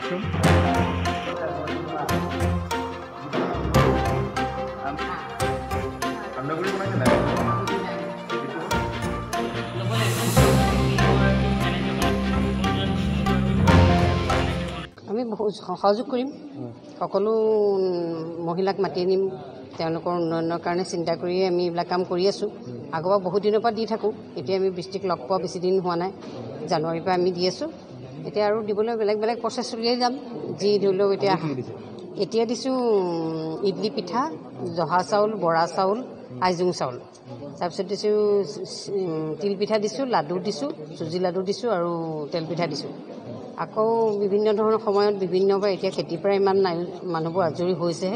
আমি সহযোগ কৰিম, সকলো মহিলাক মাতি আনিম, তেওঁলোকৰ উন্নয়নৰ কাৰণে চিন্তা কৰিয়ে আমি এইবিলাক কাম কৰি আছোঁ। আগৰ বহুত দিনৰ পৰা দি থাকোঁ, এতিয়া আমি ডিষ্ট্ৰিক্ট লগ পোৱা বেছি দিন হোৱা নাই, জানুৱাৰীৰ পৰা আমি দি আছোঁ। এতিয়া আৰু দিবলৈ বেলেগ বেলেগ প্ৰচেছ উলিয়াই যাম। যি ধৰি লওক এতিয়া দিছোঁ ইডলি পিঠা, জহা চাউল, বৰা চাউল, আইজোং চাউল, তাৰপিছত দিছোঁ তিলপিঠা দিছোঁ, লাডু দিছোঁ, চুজি লাডু দিছোঁ আৰু তেলপিঠা দিছোঁ। আকৌ বিভিন্ন ধৰণৰ সময়ত বিভিন্ন পৰা এতিয়া খেতিৰ পৰা ইমান নাই, মানুহবোৰ আজৰি হৈছেহে।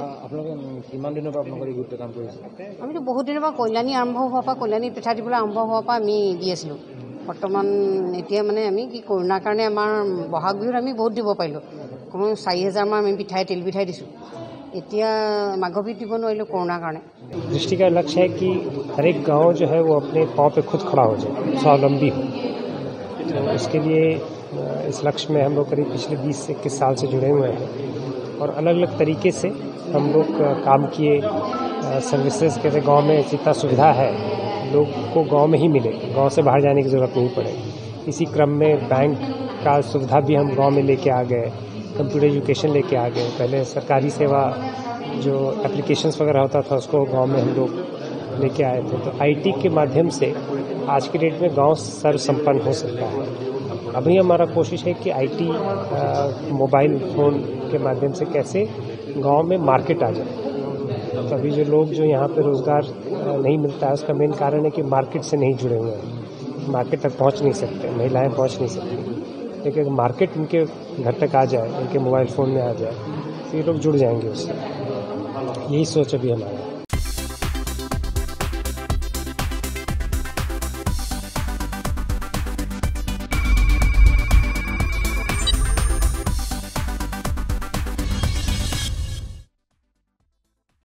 আমিতো বহুত দিনৰ পৰা কল্যাণী আৰম্ভ হোৱাৰ পৰা, কল্যাণী পিঠা দিবলৈ আৰম্ভ হোৱাৰ পৰা আমি দি আছিলোঁ। বৰ্তমান এতিয়া মানে আমি কি কৰোণাৰ কাৰণে আমাৰ বহাগ বিহুত আমি বহুত দিব পাৰিলোঁ, কমেও 4,000মান আমি তেল পিঠাই দিছোঁ। এতিয়া মাঘ বিহুত দিব নোৱাৰিলোঁ কৰোণাৰ কাৰণে। दृष्टि का लक्ष्य है कि हर एक गांव जो है वो अपने पाँव पे खुद खड़ा हो जाए, स्वावलंबी हो। तो इसके लिए इस लक्ष्य में हम लोग करीब पिछले 20 से 21 साल से जुड़े हुए हैं और अलग अलग तरीके से हम लोग काम किए। सर्विसेज के गांव में जितना सुविधा है लोग को गांव में ही मिले, गांव से बाहर जाने की ज़रूरत नहीं पड़े। इसी क्रम में बैंक का सुविधा भी हम गांव में लेके आ गए, कंप्यूटर एजुकेशन लेके आ गए। पहले सरकारी सेवा जो एप्लीकेशंस वगैरह होता था उसको गांव में हम लोग लेके आए थे। तो आईटी के माध्यम से आज के डेट में गांव सर्व संपन्न हो सकता है। अभी हमारा कोशिश है कि आईटी मोबाइल फ़ोन के माध्यम से कैसे गांव में मार्केट आ जाए। तो अभी जो लोग जो यहाँ पे रोज़गार नहीं मिलता है उसका मेन कारण है कि मार्केट से नहीं जुड़े हुए हैं, मार्केट तक पहुँच नहीं सकते, महिलाएं पहुँच नहीं सकती। लेकिन मार्केट उनके घर तक आ जाए, उनके मोबाइल फ़ोन में आ जाए तो ये लोग जुड़ जाएंगे उससे। यही सोच अभी हमारा।